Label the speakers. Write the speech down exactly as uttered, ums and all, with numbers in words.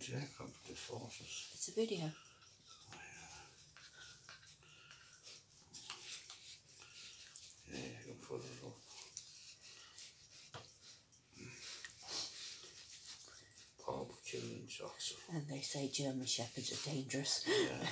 Speaker 1: Yeah, comforted forces.
Speaker 2: It's a video.
Speaker 1: Yeah, you can put it up. Paw for killing shots.
Speaker 2: And they say German Shepherds are dangerous.
Speaker 1: Yeah.